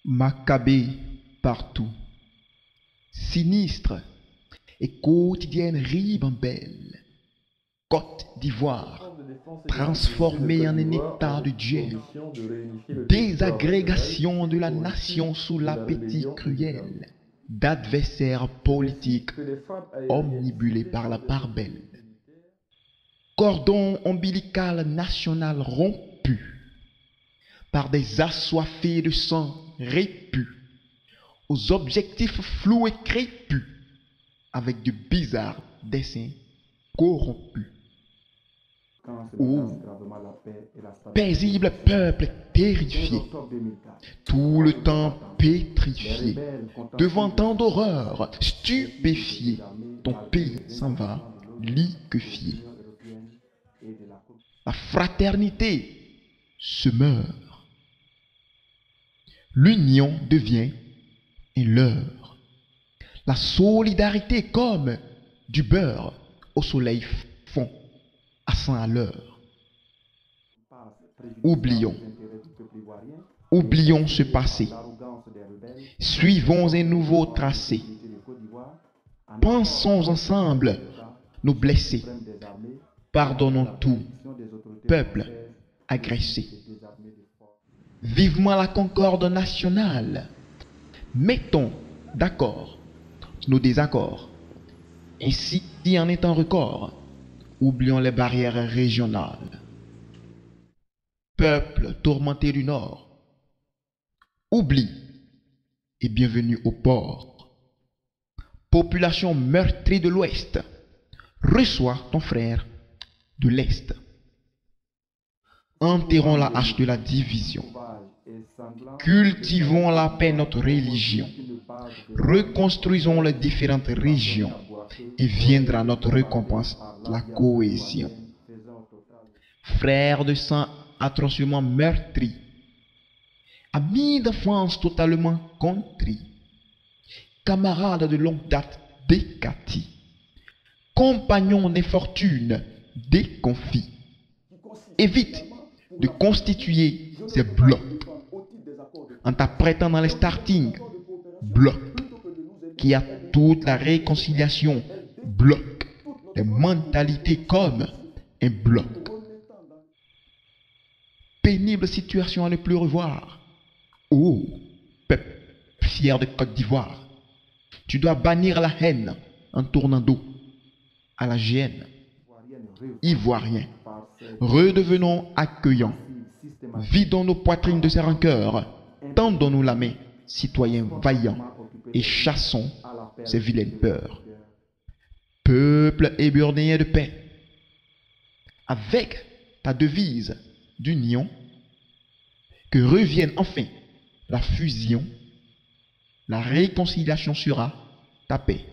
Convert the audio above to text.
Maccabée partout, sinistre et quotidienne ribambelle, Côte d'Ivoire, transformée en un état de Dieu, désagrégation de la nation sous l'appétit cruel d'adversaires politiques omnibulés par la part belle. Cordon ombilical national rompu par des assoiffés de sang répus, aux objectifs flous et crépus, avec de bizarres dessins corrompus. Ô paisible peuple terrifié, tout le temps pétrifié, devant tant d'horreurs, stupéfié, ton pays s'en va liquéfié. La fraternité se meurt. L'union devient un leurre. La solidarité comme du beurre au soleil fond à 100 à l'heure. Oublions ce passé. Suivons un nouveau tracé. Pensons ensemble nos blessés. Pardonnons tout, peuple agressé. Vivement la concorde nationale. Mettons d'accord nos désaccords. Ainsi, en étant record, oublions les barrières régionales. Peuple tourmenté du Nord, oublie et bienvenue au port. Population meurtrie de l'Ouest, reçois ton frère de l'Est. Enterrons la hache de la division. Cultivons la paix, notre religion. Reconstruisons les différentes régions et viendra notre récompense, la cohésion. Frères de sang atrocement meurtris, amis d'enfance totalement contris, camarades de longue date décatis, compagnons d'infortune déconfits, évite de constituer ces blocs en t'apprêtant dans les starting blocs qui a toute la réconciliation bloc les mentalités comme un bloc. Pénible situation à ne plus revoir. Oh, peuple fier de Côte d'Ivoire, tu dois bannir la haine en tournant dos à la GN. Ivoiriens, redevenons accueillants. Vidons nos poitrines de ces rancœurs. Tendons-nous la main, citoyens vaillants, et chassons ces vilaines peurs. Peuple éburnéen de paix, avec ta devise d'union, que revienne enfin la fusion, la réconciliation sera ta paix.